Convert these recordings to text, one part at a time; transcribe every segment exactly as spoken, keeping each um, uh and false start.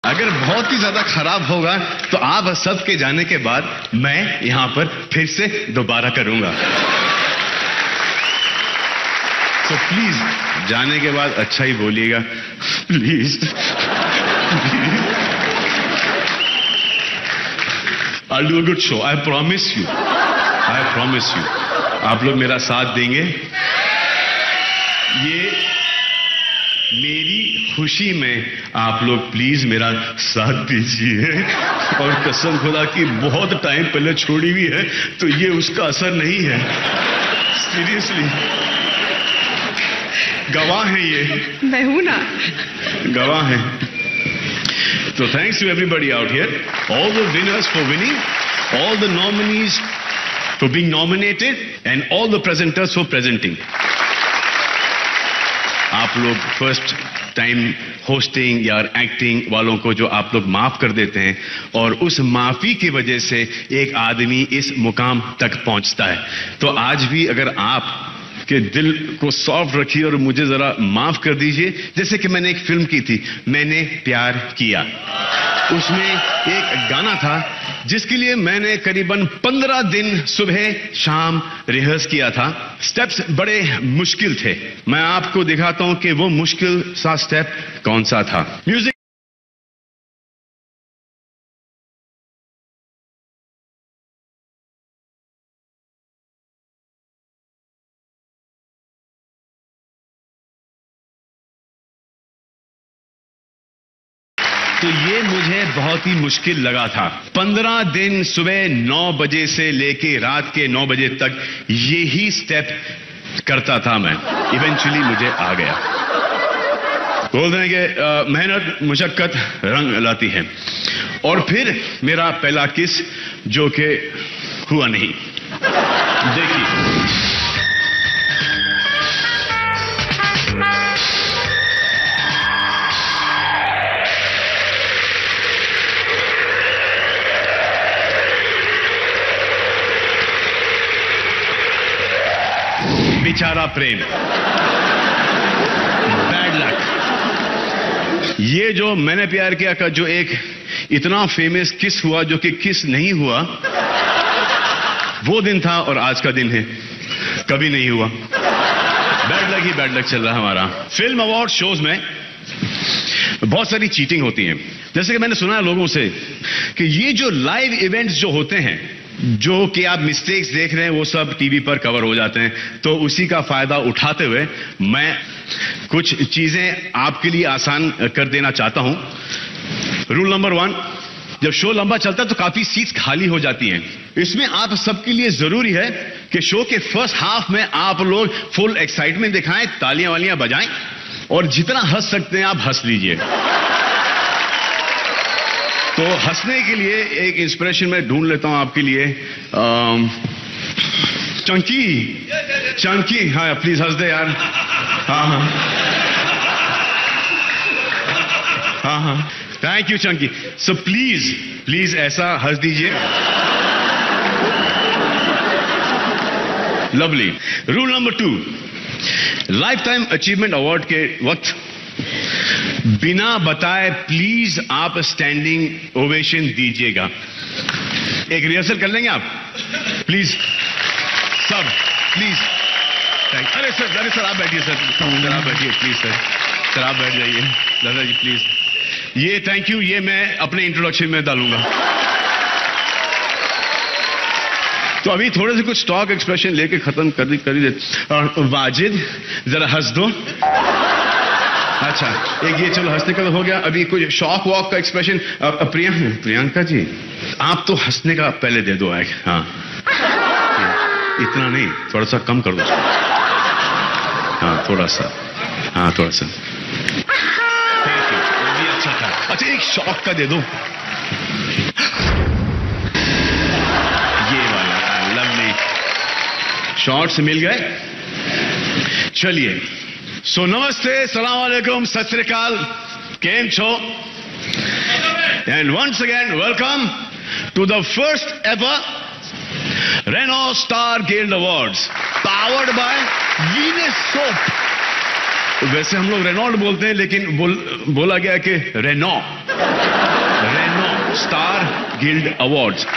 अगर बहुत ही ज्यादा खराब होगा तो आप सबके जाने के बाद मैं यहां पर फिर से दोबारा करूंगा। तो प्लीज जाने के बाद अच्छा ही बोलिएगा, please. I'll do a good show. I promise you. I promise you. आप लोग मेरा साथ देंगे। ये मेरी खुशी में आप लोग प्लीज मेरा साथ दीजिए। और कसम खुदा की बहुत टाइम पहले छोड़ी हुई है तो ये उसका असर नहीं है। सीरियसली गवाह है ये। मैं हूं ना। गवाह है। So thanks to everybody out here, all the winners for winning, all the nominees for being nominated, and all the presenters for presenting. आप लोग फर्स्ट टाइम होस्टिंग या एक्टिंग वालों को जो आप लोग माफ कर देते हैं और उस माफी की वजह से एक आदमी इस मुकाम तक पहुंचता है। तो आज भी अगर आप के दिल को सॉफ्ट रखिए और मुझे जरा माफ कर दीजिए। जैसे कि मैंने एक फिल्म की थी, मैंने प्यार किया। उसमें एक गाना था जिसके लिए मैंने करीबन पंद्रह दिन सुबह शाम रिहर्स किया था। स्टेप्स बड़े मुश्किल थे। मैं आपको दिखाता हूं कि वो मुश्किल सा स्टेप कौन सा था। म्यूजिक। तो ये मुझे बहुत ही मुश्किल लगा था। पंद्रह दिन सुबह नौ बजे से लेके रात के नौ बजे तक यही स्टेप करता था मैं। इवेंचुअली मुझे आ गया। बोलते हैं कि मेहनत मुशक्कत रंग लाती है। और फिर मेरा पहला किस जो कि हुआ नहीं। देखिए बेचारा प्रेम, बैड लक। ये जो मैंने प्यार किया का जो एक इतना फेमस किस हुआ जो कि किस नहीं हुआ, वो दिन था और आज का दिन है, कभी नहीं हुआ। बैड लक ही बैड लक चल रहा है हमारा। फिल्म अवार्ड शोज में बहुत सारी चीटिंग होती है। जैसे कि मैंने सुना है लोगों से कि ये जो लाइव इवेंट्स जो होते हैं, जो कि आप मिस्टेक्स देख रहे हैं वो सब टीवी पर कवर हो जाते हैं। तो उसी का फायदा उठाते हुए मैं कुछ चीजें आपके लिए आसान कर देना चाहता हूं। रूल नंबर वन, जब शो लंबा चलता है तो काफी सीट्स खाली हो जाती हैं। इसमें आप सबके लिए जरूरी है कि शो के फर्स्ट हाफ में आप लोग फुल एक्साइटमेंट दिखाएं, तालियां वालियां बजाएं और जितना हंस सकते हैं आप हंस लीजिए। तो हंसने के लिए एक इंस्पिरेशन मैं ढूंढ लेता हूं आपके लिए। आम, चंकी चंकी हाँ प्लीज हंस दे यार। हाँ हाँ हाँ हाँ thank you Chunky. So please please ऐसा हंस दीजिए। Lovely. Rule number two, life time achievement award के वक्त बिना बताए प्लीज आप स्टैंडिंग ओवेशन दीजिएगा। एक रिहर्सल कर लेंगे आप प्लीज सब, प्लीज। अरे सर अरे सर आप बैठिए सर, सर आप बैठिए प्लीज सर, सर आप बैठ जाइए दादा जी प्लीज। ये थैंक यू, ये मैं अपने इंट्रोडक्शन में डालूंगा। तो अभी थोड़े से कुछ स्टॉक एक्सप्रेशन लेके खत्म कर दी कर ही दे। वाजिद जरा हंस दो। अच्छा एक ये चलो हंसने का हो गया। अभी कुछ शॉक वॉक का एक्सप्रेशन। प्रियंका प्रियंका जी आप तो हंसने का पहले दे दो एक। हाँ इतना नहीं, थोड़ा सा कम कर दो। हाँ थोड़ा सा, हाँ थोड़ा सा। थैंक यू, वो भी अच्छा था। अच्छा एक शॉक का दे दो। ये वाला लवली। शॉर्ट्स मिल गए। चलिए सो नमस्ते, सलाम वालेकुम, सत श्री अकाल, केम छो, and once again welcome to the first ever Renault star guild awards powered by Venus soap. वैसे हम लोग रेनॉल्ट बोलते हैं, लेकिन बोल, बोला गया कि Renault Renault star guild awards.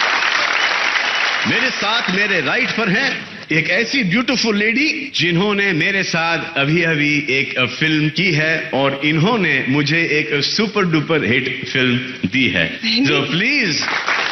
मेरे साथ मेरे राइट पर हैं एक ऐसी ब्यूटीफुल लेडी जिन्होंने मेरे साथ अभी अभी एक फिल्म की है और इन्होंने मुझे एक सुपर डुपर हिट फिल्म दी है। तो प्लीज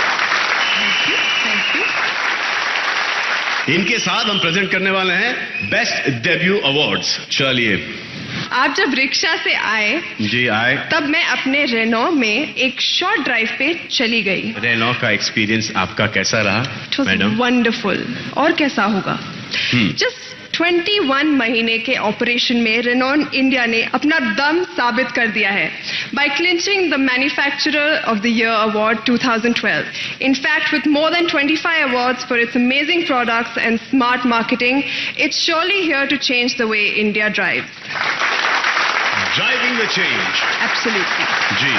इनके साथ हम प्रेजेंट करने वाले हैं बेस्ट डेब्यू अवार्ड्स। चलिए। आप जब रिक्शा से आए जी आए तब मैं अपने रेनो में एक शॉर्ट ड्राइव पे चली गई। रेनो का एक्सपीरियंस आपका कैसा रहा मैडम? वंडरफुल। और कैसा होगा? जस्ट इक्कीस महीने के ऑपरेशन में रेनॉन इंडिया ने अपना दम साबित कर दिया है by clinching the Manufacturer of the Year Award twenty twelve. In fact, with more than twenty-five awards for its amazing products and smart marketing, it's surely here to change the way India drives. Driving the change. Absolutely. जी।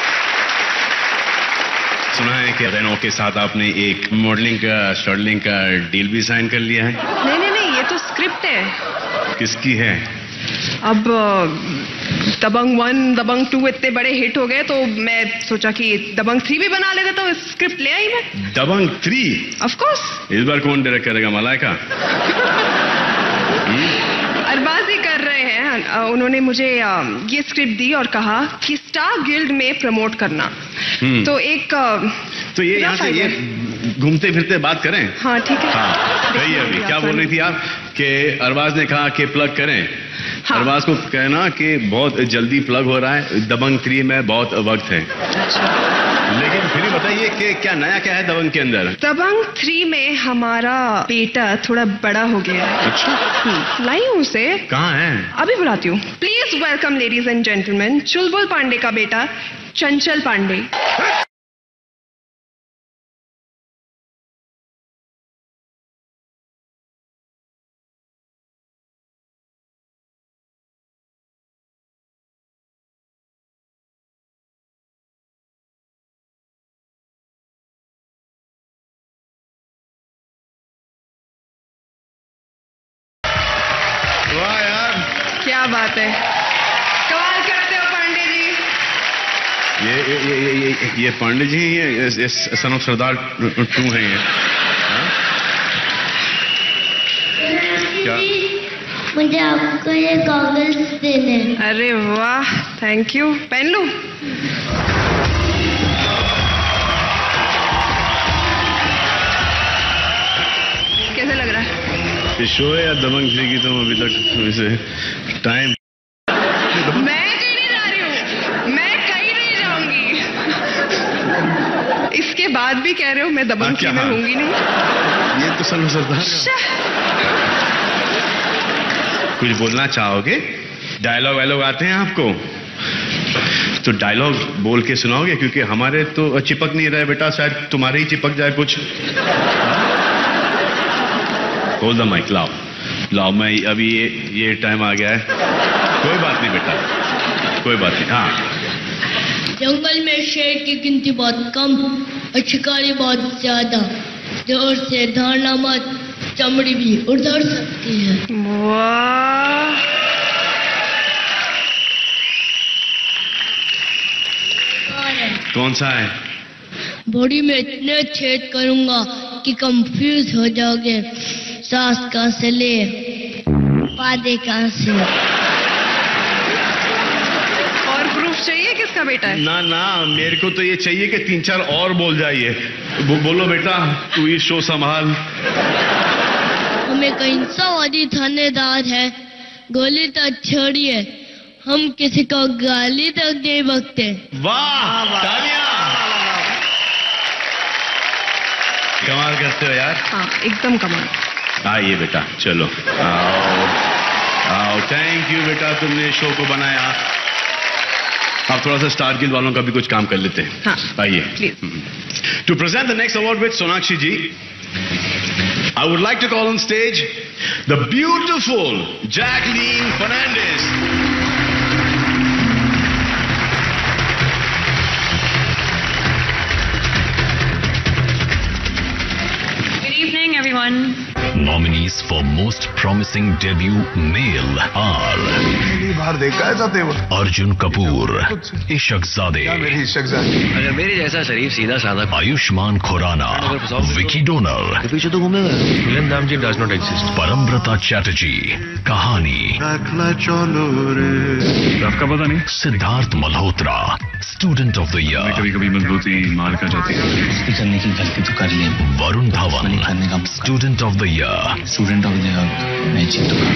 सुना है कि Reno के साथ आपने एक modelling का स्टॉडलिंग का deal भी साइन कर लिया है? नहीं नहीं नहीं, ये तो स्क्रिप्ट है। किसकी है? अब दबंग वन दबंग टू इतने बड़े हिट हो गए तो मैं सोचा कि दबंग थ्री भी बना लेगा, तो स्क्रिप्ट ले आई मैं। दबंग थ्री? Of course. इस बार कौन डायरेक्ट करेगा? मलाइका? अरबाजी कर रहे हैं। उन्होंने मुझे ये स्क्रिप्ट दी और कहा कि स्टार गिल्ड में प्रमोट करना। तो एक तो ये यहाँ से ये घूमते फिरते बात करें? हाँ ठीक है। हाँ कहिए अभी क्या बोल रही थी आप कि अरबाज ने कहा कि प्लग करें? हाँ। अरबाज को कहना कि बहुत जल्दी प्लग हो रहा है, दबंग थ्री में बहुत वक्त है। अच्छा। लेकिन फिर बताइए कि क्या नया क्या है दबंग के अंदर? दबंग थ्री में हमारा बेटा थोड़ा बड़ा हो गया है। अच्छा। लाई हूँ उसे। कहाँ है? अभी बुलाती हूँ। Please welcome ladies and gentleman, Chulbul Pandey का बेटा चंचल पांडे। वाह यार, क्या बात है, कमाल करते हो पांडे जी। ये ये ये ये, ये पांडे जी ये सन ऑफ सरदार टू है ये। क्या? मुझे आपको ये गॉगल्स देने। अरे वाह, थैंक यू। पहन लूं? कैसे लग रहा है? ये शो है या दबंग थ्री की? तुम अभी तक वैसे टाइम। मैं कहीं नहीं जा रही हूँ, मैं कहीं नहीं जाऊंगी। इसके बाद भी कह रहे हो मैं दबंग थ्री में होंगी नहीं? ये तो सन सरदार। कुछ बोलना चाहोगे? डायलॉग वायलॉग आते हैं आपको? तो डायलॉग बोल के सुनाओगे? क्योंकि हमारे तो चिपक नहीं रहा है बेटा, शायद तुम्हारे ही चिपक जाए कुछ। होल्ड द माइक, लाओ लाओ। मैं अभी ये ये टाइम आ गया है। कोई बात नहीं बेटा, कोई बात नहीं। हाँ। जंगल में शेर की गिनती बहुत कम और शिकारी बहुत ज्यादा। जोर से दौड़ना मत, चमड़ी भी उधड़ सकती है। वाह, कौन सा है? बॉडी में इतने छेद करूंगा कि कंफ्यूज हो जाओगे। सांस कहाँ से ले, पादे कहाँ से। और प्रूफ चाहिए किसका बेटा है? ना ना, मेरे को तो ये चाहिए कि तीन चार और बोल जाइए। बो, बोलो बेटा, तू ये शो संभाल। हम एक अहिंसावादी थानेदार है, गोली तक छोड़िए, हम किसी को गाली तक नहीं बकते। वाह, तालियां। कमाल करते हो यार। हाँ, एकदम कमाल। आइए बेटा, चलो आओ आओ। थैंक यू बेटा, तुमने शो को बनाया। आप थोड़ा सा स्टार गिल्ड वालों का भी कुछ काम कर लेते हैं। हाँ, आइए। To present the next award with Sonakshi ji, I would like to call on stage the beautiful Jacqueline Fernandez. Good evening, everyone. Nominees for most promising debut male are पहली बार देखा है तेवर अर्जुन कपूर, इशकजादे, मेरी इशकजादे, अगर मेरे जैसा शरीफ सीधा साधा आयुष्मान खुराना, विकी डोनर, पीछे तो घूमेगा। फिल्म नाम जी does not exist. Parambrata Chatterjee, Kahaani, आपका पता नहीं, Sidharth Malhotra, student of the year, कभी कभी मजबूती मार कर जाती है, करने की गलती तो कर ली, Varun Dhawan, student of the year, student of the year मैं जीतूंगा।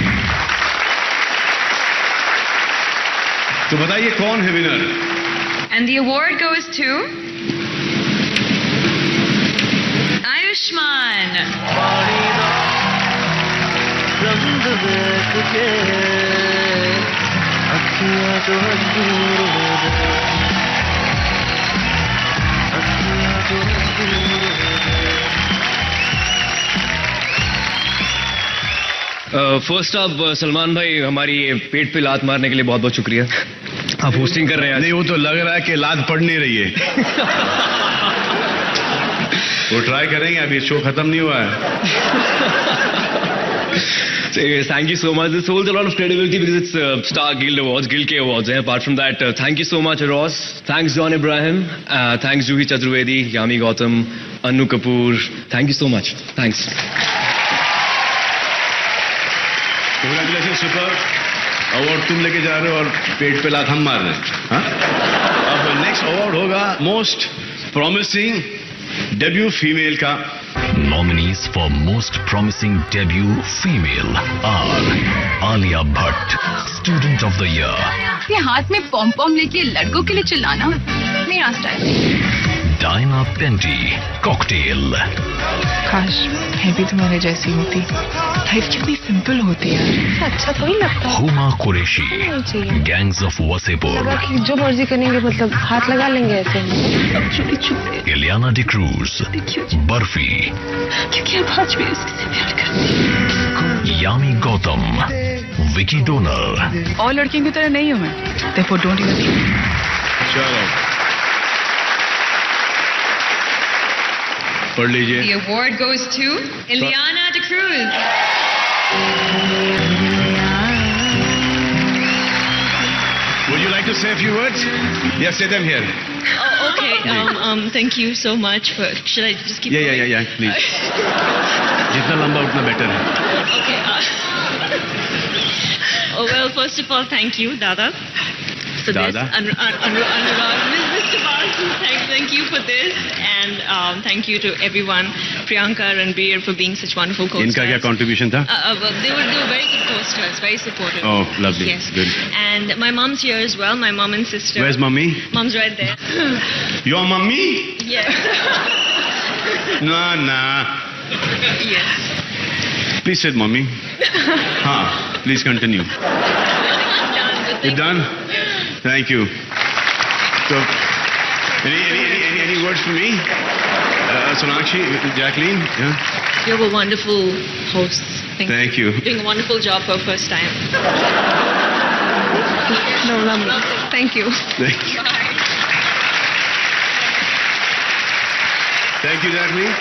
तो बताइए कौन है winner? And the award goes to Ayushman. रंग देख के अखियां जो मजबूर हो गए, अखियां जो मजबूर हो गए। फर्स्ट ऑफ सलमान भाई, हमारी पेट पे लात मारने के लिए बहुत बहुत शुक्रिया। आप होस्टिंग कर रहे हैं। नहीं, वो तो लग रहा है कि लात पड़ नहीं रही है। वो ट्राई करेंगे, अभी शो खत्म नहीं हुआ है। So, yes, thank you so much. This holds a lot of credibility because it's uh, Star Guild Awards, Guild K Awards. And apart from that, uh, thank you so much, Ross. Thanks, John Ibrahim. Uh, thanks, Juhi Chaturvedi, Yami Gautam, Anu Kapoor. Thank you so much. Thanks. Congratulations, super. Award तुम लेके जा रहे हो और पेट पे लात हम मार रहे हैं। हाँ? अब नेक्स्ट अवार्ड होगा मोस्ट प्रॉमिसिंग डेब्यू फीमेल का। Nominees for most promising debut female are Alia Bhatt, student of the year, ये हाथ में पॉम पॉम लेके लड़कों के लिए चिल्लाना मेरा स्टाइल नहीं। Diana Penty, cocktail, काश मैं भी तुम्हारे जैसी होती, लाइफ कितनी सिंपल होती है। अच्छा थोड़ी लगता Huma Qureshi, gangs of Wasepur, कि जो मर्जी करेंगे, मतलब हाथ लगा लेंगे ऐसे सब छुपी छुपी। Ileana D'Cruz, Barfi, क्योंकि अब आज भी उससे प्यार करती। Yami Gautam, Vicky Donor, और लड़कियों की तरह नहीं हूँ मैं, therefore don't even try। चलो पढ़ लीजिए। The award goes to Ileana D'Cruz. Would you like to say a few words? Yes, say them here. Oh, okay. Um, um, thank you so much for. Should I just keep? Yeah, yeah, going? yeah, yeah, please. जितना लंबा उतना better है। Okay. Uh, oh well, first of all, thank you, Dada, for Dada? this. Anu- Anu- Anu- Anurag, Mister Basu, thank, thank you for this, and um, thank you to everyone, Priyanka and Ranbir, for being such wonderful co-stars. इनका क्या contribution था? Uh, uh, well, they were they were very good co-stars, very supportive. Oh, lovely. Yes. Good. And my mom's here as well. My mom and sister. Where's mommy? Mom's right there. Your mommy? Yes. No, no. Yes. Please say mommy. हाँ, please continue. You done? Thank you. So, any any any any, any words for me? Uh, Sonakshi, Jacqueline? Yeah. You're a wonderful host. Thank, Thank you. You're doing a wonderful job for the first time. No, lovely. Thank you. Thank you. Thank you, Jacqueline.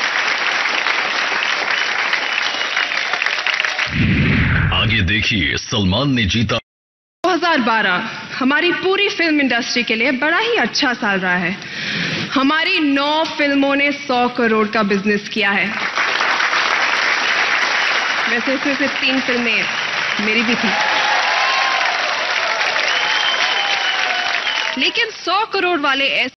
आगे देखिए सलमान ने जीता। दो हज़ार बारह हमारी पूरी film industry के लिए बड़ा ही अच्छा साल रहा है। हमारी नौ फिल्मों ने सौ करोड़ का बिजनेस किया है। वैसे इसमें से तीन फिल्में मेरी भी थी, लेकिन सौ करोड़ वाले ऐसे